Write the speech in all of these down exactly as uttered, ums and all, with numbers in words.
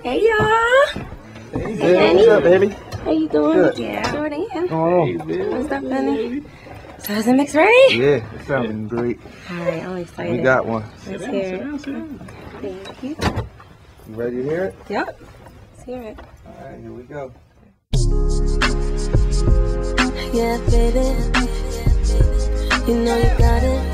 Hey y'all. Hey, hey, what's up, baby? How you doing? Good. Yeah. Jordan. What's going on? Hey, what's up, Benny? So is the mix ready? Yeah, it's sounding great. Alright, I'm excited. We got one. Let's hear it. Thank you. You ready to hear it? Yep. Let's hear it. Alright, here we go. Yeah, baby, you know you got it.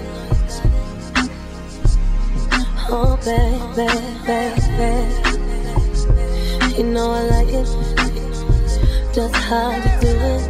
Oh, baby, baby, you know I like it. Just how you do it.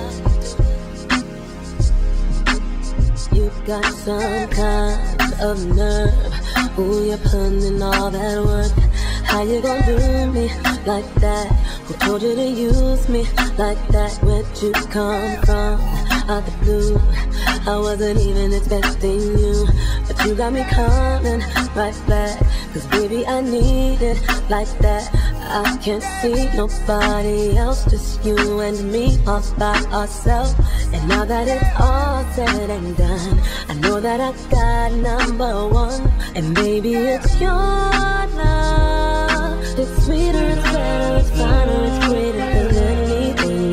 You got some kind of nerve. Ooh, you're putting in all that work. How you gonna do me like that? Who told you to use me like that? Where'd you come from? Out the blue, I wasn't even expecting you, but you got me coming right back. Cause baby, I need it like that. I can't see nobody else, just you and me all by ourselves. And now that it's all said and done, I know that I got number one. And baby, it's your love. It's sweeter, it's better, it's finer, it's greater than anything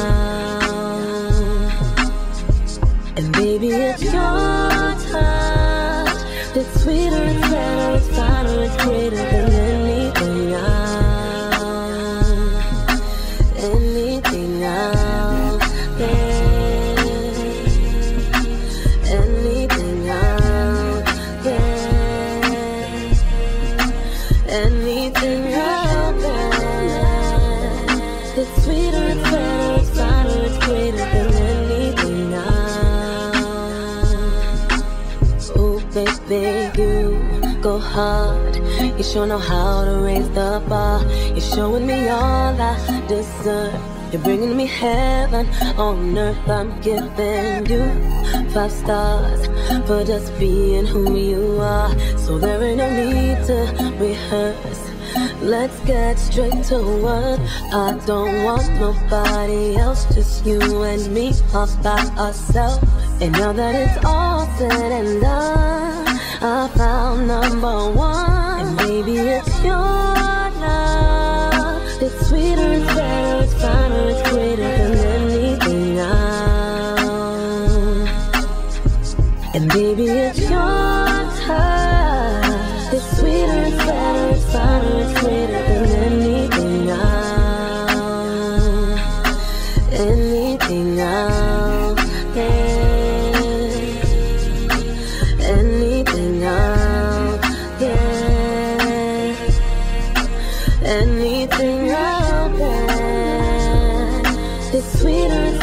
else. And baby, it's your touch. It's sweeter, it's better, it's finer, it's greater than anything else. Anything else, yeah. Anything else, yeah. Anything else, yeah. It's sweeter, it's better, it's finer, it's greater than anything else. Oh, baby, you go hard. You sure know how to raise the bar. You're showing me all I deserve. You're bringing me heaven on earth. I'm giving you five stars for just being who you are. So there ain't no need to rehearse. Let's get straight to work. I don't want nobody else, just you and me all by ourselves. And now that it's all said and done, I found number one. And baby, it's your love. It's sweeter, it's better, it's finer, it's greater than anything else. And baby, it's your touch. It's sweeter, it's better, it's finer, it's greater than anything else. Anything else, yeah. Anything else, yeah. Anything else, yeah. It's sweeter,